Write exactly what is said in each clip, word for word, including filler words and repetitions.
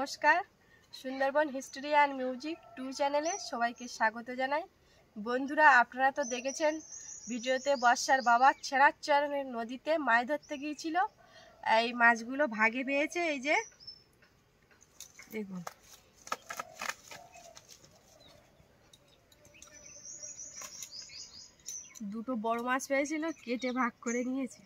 নমস্কার, Sundarban history and music two চ্যানেলে সবাইকে স্বাগত জানাই। বন্ধুরা, আপনারা তো দেখেছেন ভিডিওতে বর্ষার বাবা ছেঁড়াচর নদীতে মাছ ধরতে গিয়েছিল। এই মাছগুলো ভাগে পেয়েছে। এই যে দেখুন, দুটো বড় মাছ পেয়েছিল, কেটে ভাগ করে নিয়েছে।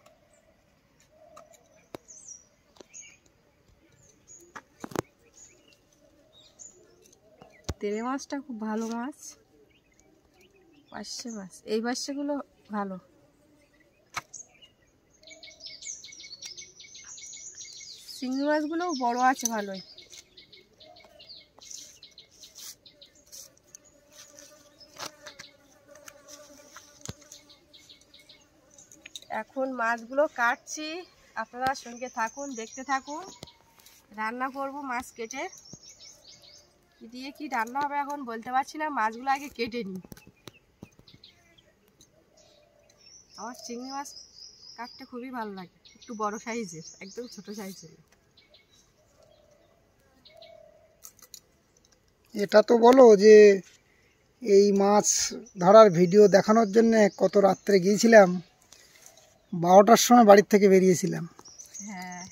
তেরে মাছটা খুব ভালো মাছ, পার্শে মাছ, এই পার্শেগুলো ভালো। চিংড়ি মাছগুলোও বড় আছে ভালোই। এখন মাছগুলো কাটছি, আপনারা সঙ্গে থাকুন, দেখতে থাকুন। রান্না করব মাছ কেটে। কি দিয়ে কি রান্না হবে এখন বলতে পারছি না, মাছগুলো আগে কেটে নিই। আমার চিংড়ি মাছ কাটতে খুবই ভালো লাগে, একটু বড় সাইজের, একদম ছোট সাইজের। এটা তো বলো যে এই মাছ ধরার ভিডিও দেখানোর জন্য কত রাত্রে গিয়েছিলাম, বারোটার সময় বাড়ির থেকে বেরিয়েছিলাম। হ্যাঁ,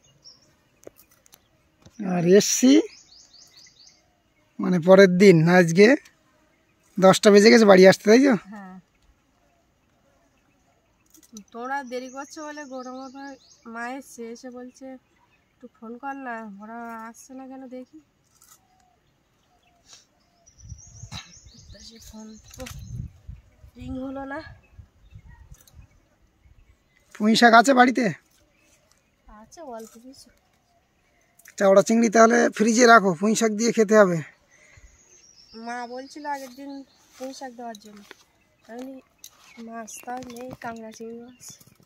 আর এসছি মানে পরের দিন, আজকে দশটা বেজে গেছে বাড়ি আসতে, তাই তো? হ্যাঁ, তোমরা দেরি করছো বলে গৌরব মা এসছে, এসে বলছে একটু ফোন কর না, ওরা আসছে না কেন দেখি। ফোন তো রিং হলো না। পুঁই শাক আছে বাড়িতে? আছে অল্প কিছু। চাওড়া চিংড়ি তাহলে ফ্রিজে রাখো, পুঁই শাক দিয়ে খেতে হবে। মা বলছিল আগের দিন পুঁই শাক দেওয়ার জন্য, আমি মাছ তাও নেই, কাঁকড়া চিংড়ি মাছ।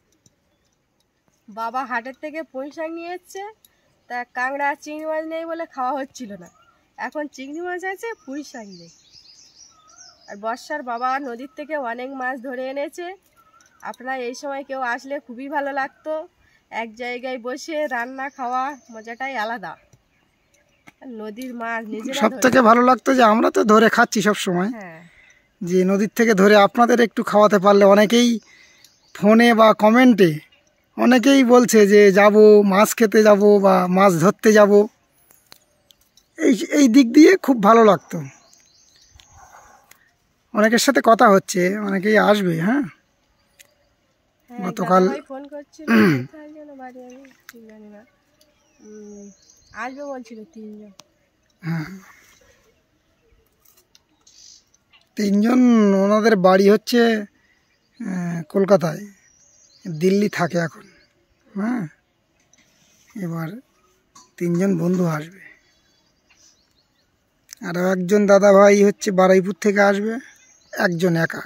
বাবা হাটের থেকে পুঁই শাক নিয়ে এসছে, তা কাঁকড়া চিংড়ি মাছ নেই বলে খাওয়া হচ্ছিল না। এখন চিংড়ি মাছ আছে, পুঁই শাক নেই। আর বর্ষার বাবা নদীর থেকে অনেক মাছ ধরে এনেছে। আপনারা এই সময় কেউ আসলে খুবই ভালো লাগতো, এক জায়গায় বসে রান্না খাওয়া মজাটাই আলাদা। নদীর মাছ নিজেরা সব থেকে ভালো লাগতো যে আমরা তো ধরে খাচ্ছি সব সময়, হ্যাঁ, যে নদীর থেকে ধরে আপনাদের একটু খাওয়াতে পারলে। অনেকেই ফোনে বা কমেন্টে অনেকেই বলছে যে যাব মাছ খেতে যাব বা মাছ ধরতে যাব, এই এই দিক দিয়ে খুব ভালো লাগতো। অনেকের সাথে কথা হচ্ছে, অনেকেই আসবে। হ্যাঁ, গতকাল ফোন করছিল, বাড়ি আমি ঠিক জানি না, আসবে বলছিল তিনজন। হ্যাঁ, তিনজন। ওনাদের বাড়ি হচ্ছে কলকাতায়, দিল্লি থাকে এখন। হ্যাঁ, এবার তিনজন বন্ধু আসবে। আরও একজন দাদা ভাই হচ্ছে বারুইপুর থেকে আসবে, একজন একা।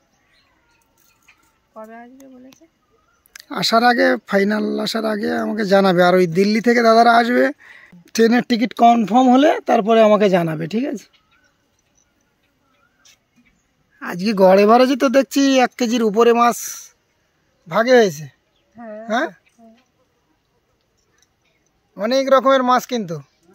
কবে আসবে বলেছে? আসার আগে, ফাইনাল আসার আগে আমাকে জানাবে। আর ওই দিল্লি থেকে দাদারা আসবে, ট্রেনের টিকিট কনফার্ম হলে তারপরে আমাকে জানাবে, ঠিক আছে? আজকে গড়ে বারেছে তো দেখছি এক কেজির উপরে মাছ ভাগে হয়েছে। হ্যাঁ, অনেক রকমের মাছ, কিন্তু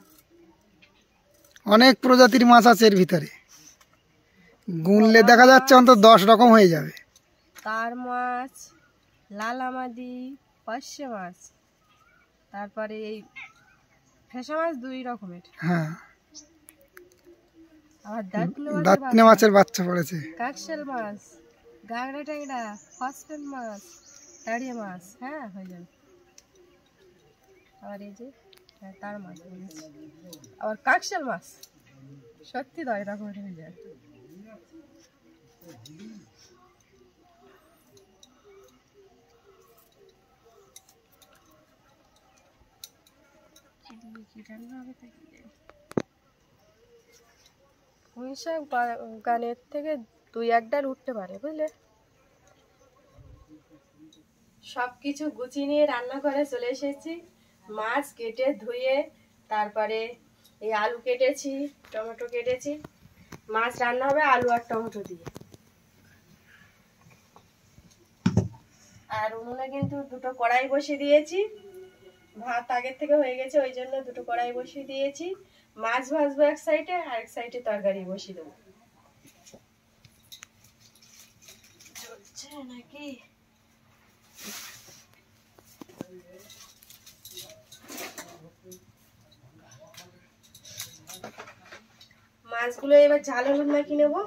অনেক প্রজাতির মাছ আছে এর ভিতরে। গুনলে দেখা যাচ্ছে অন্তত দশ রকম হয়ে যাবে। তার মাছ, লালামাদি, পার্শে মাছ, তারপরে এই ফেসা মাছ দুই রকমের। হ্যাঁ, আবার দাঁতনে মাছের বাচ্চা পড়েছে, কাকশাল মাছ, গাগরা ট্যাংরা, ফসফেন মাছ, তাড়িয়া মাছ। হ্যাঁ, হয়ে যাবে। আবার এই যে তার মাছ বলেছে, আবার কাকশাল মাছ, সত্যি দশ রকমের হয়ে যায়। পুঁই শাক গানের থেকে দুই এক ডাল উঠতে পারে, বুঝলে। সব কিছু গুছিয়ে নিয়ে রান্না করে চলে এসেছি। মাছ কেটে ধুয়ে, তারপরে এই আলু কেটেছি, টমেটো কেটেছি। মাছ রান্না হবে আলু আর টমেটো দিয়ে। আর উনুনে কিন্তু দুটো কড়াই বসিয়ে দিয়েছি। ভাত আগের থেকে হয়ে গেছে, ওই জন্য দুটো কড়াই বসিয়ে দিয়েছি। মাছ ভাজবো এক সাইডে, আর এক সাইডে তরকারি বসিয়ে দেবো। চলছে নাকি? মাছগুলো এবার ঝাল হলুদ মাখিয়ে নেবো।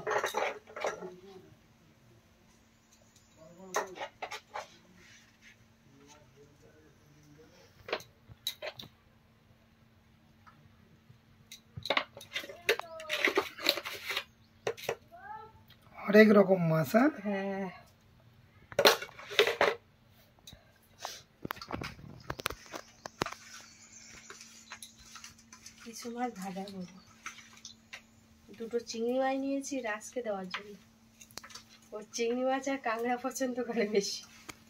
হরেক রকম মাছ। হ্যাঁ, কিছু মাছ ভাজা করবো। দুটো চিংড়ি মাছ নিয়েছি রাজকে দেওয়ার জন্য। ওর চিংড়ি মাছ আর কাঁকড়া পছন্দ করে বেশি।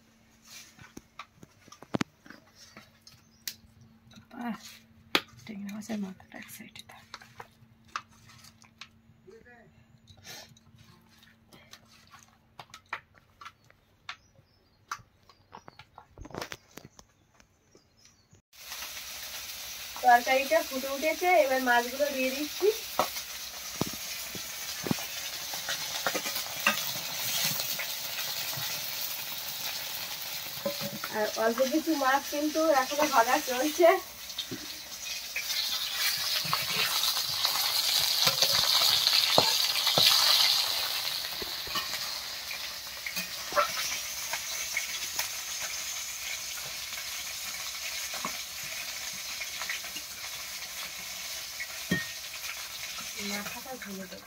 চিংড়ি মাছের মাথাটা এক সাইডে থাক। তরকারিটা ফুটে উঠেছে, এবার মাছগুলো দিয়ে দিচ্ছি। আর অল্প কিছু মাছ কিন্তু এখনো ভাজা চলছে। মাথাটা ভেঙে দেবো।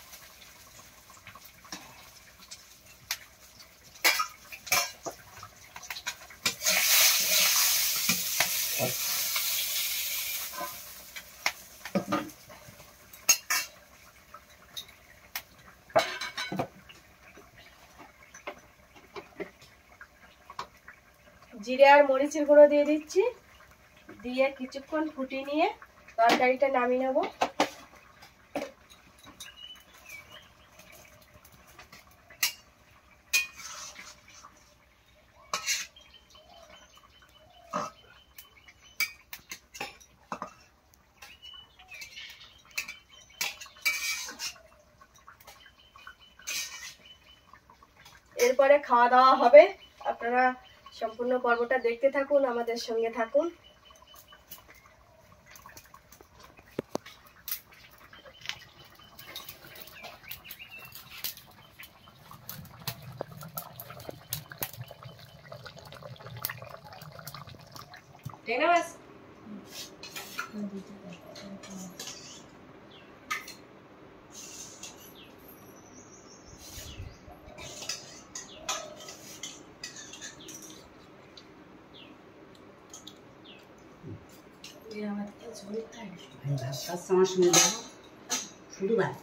জিরে আর মরিচের গুঁড়ো দিয়ে দিচ্ছি, দিয়ে কিছুক্ষণ ফুটিয়ে নিয়ে তরকারিটা নামিয়ে নেব। এরপরে খাওয়া দাওয়া হবে। আপনারা সম্পূর্ণ পর্বটা দেখতে থাকুন, আমাদের সঙ্গে থাকুন। ঠিক না বাস? শুধু ভাত।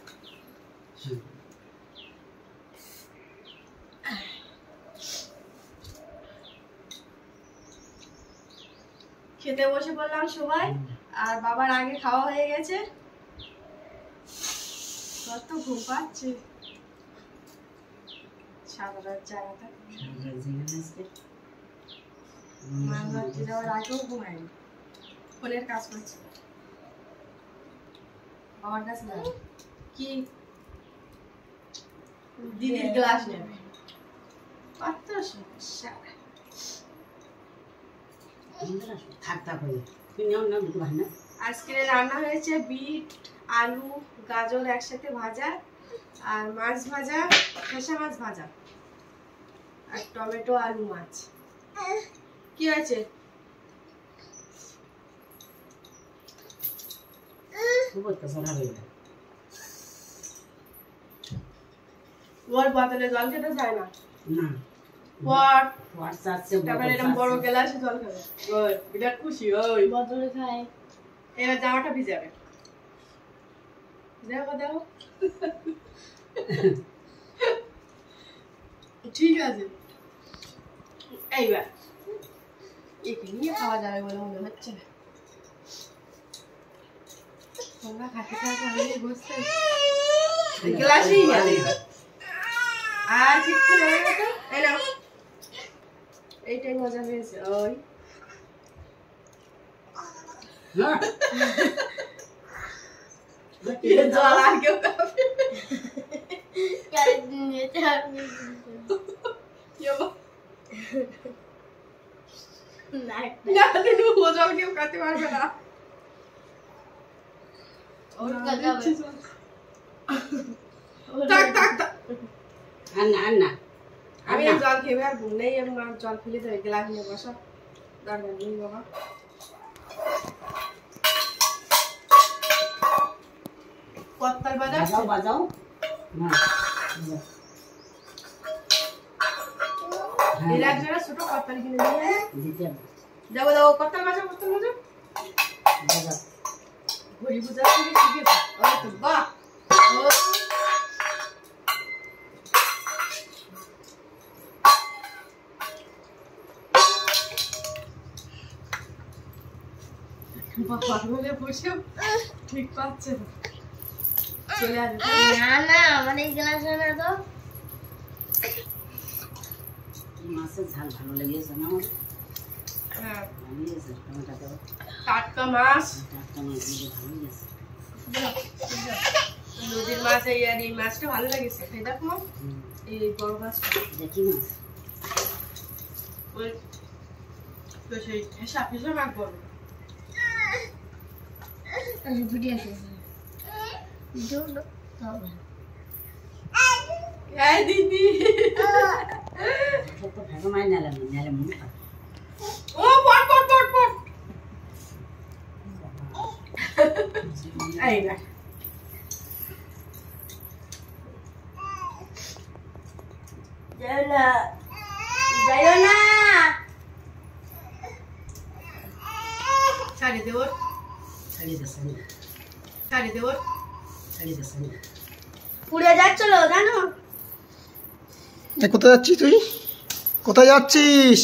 খেতে বসে পড়লাম সবাই, আর বাবার আগে খাওয়া হয়ে গেছে। কত ঘুম পাচ্ছে সারা রাত জায়গাটা। মাঝরাত্রি যাওয়ার আগেও ঘুমায়নি, ফোনের কাজ করছে। বাবার কাছে যাবে কি দিদির গ্লাস নেবে, কত সমস্যা। আজকে রান্না হয়েছে বিট, আলু, গাজর একসাথে ভাজা, আর মাছ ভাজা, শসা মাছ ভাজা, আর টমেটো আলু মাছ। কি হয়েছে? ওর বোতলে জল খেতে চায় না। বড় গ্লাসে জল খাবে, বিরাট খুশি। ওই বোতলে খায়। এবার জামাটা ভিজাবে। দেখো দেখো, ঠিক আছে। এইবার একে নিয়ে খাওয়া যাবে বলে মনে হচ্ছে না। তোমরা খাতে খাতে আমি বসতে গ্লাসেই যাবে। আর কিচ্ছু নেই তো। এই নাও, এইটাই মজা হয়েছে। ওই জল আর কেউ খাবে না, ও জল কেউ খাতে পারবে না। আমি জল খেয়ে আর ঘুম নেই, আমি জল ফেলে দেবে গ্লাস নিয়ে বসা দরকার নেই বাবা। কত্তাল বাজাও বাজাও এর এক জায়গায় ছোট কত্তাল কিনে নিয়ে যাবো যাবো কত্তাল বাজাও কত্তাল বাজাও বাজাও ঘড়ি বুঝা থেকে শিখেছে। ওই তো বাহ ঠিক পাচ্ছে চলে আসবে না না আমার এই গ্লাস না তো মাছের ঝাল ভালো লেগেছে না আমার। হ্যাঁ ভালো লেগেছে টমেটো টাটকা মাছ টাটকা মাছ দিয়ে ভালো লেগেছে নদীর মাছ। এই আর এই মাছটা ভালো লেগেছে এই দেখো এই বড় মাছটা দেখি মাছ ওই তো সেই হেসা হেসা মাছ বড় ভিডিও আছে জোলো তবে এই দিদি তো ভালো মাই নালাম নালাম ও পট পট পট পট এই না যাও যাও না ছাড়ি দেব ছাড়ি দে ছাড়ি ছাড়ি দেব ছাড়ি দে ছাড়ি পুড়ে যাচ্ছিল জানো। কোথায় যাচ্ছিস তুই? কোথায় যাচ্ছিস?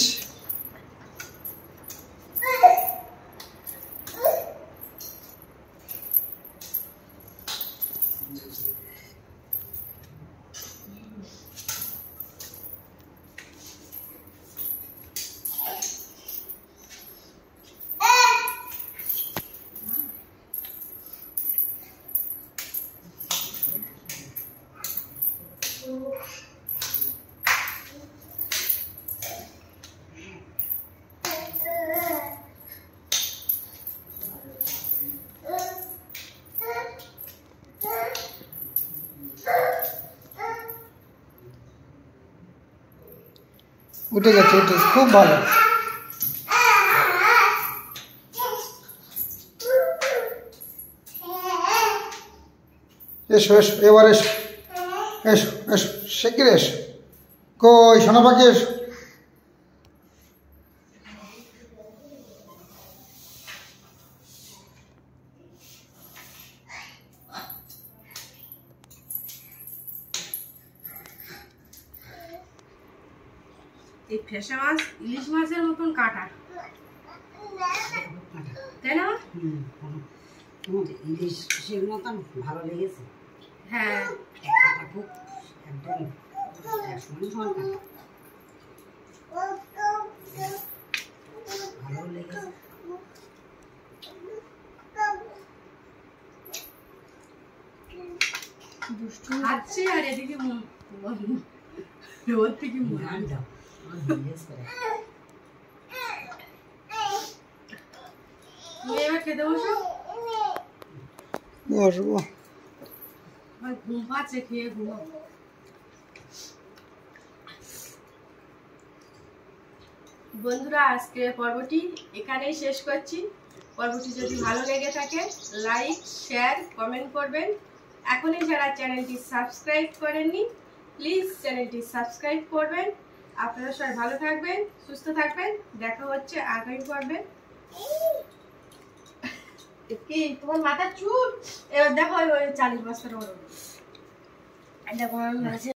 উঠে যাচ্ছে উঠে খুব ভালো। এসো এসো এবার এসো এসো এসো শিগগির এসো। কই সোনা পাখি এসো। এই ফেসা মাছ ইলিশ মাছের মতন কাটা তাই না? ইলিশের মতন ভালো লেগেছে। হ্যাঁ খুব একদম সমান সমান কাটা ভালো লেগেছে। খাচ্ছে আর এদিকে রোদ থেকে গান দাও খেতে বসো বসবো ঘুম পাচ্ছে খেয়ে ঘুমো। বন্ধুরা আজকে পর্বটি এখানেই শেষ করছি। পর্বটি যদি ভালো লেগে থাকে লাইক শেয়ার কমেন্ট করবেন। এখনই যারা চ্যানেলটি সাবস্ক্রাইব করেননি প্লিজ চ্যানেলটি সাবস্ক্রাইব করবেন। আপনারা সবাই ভালো থাকবেন সুস্থ থাকবেন। দেখা হচ্ছে আগামী পর্বে। কি তোমার মাথা চুল এবার দেখো ওই চালিশ বছর দেখো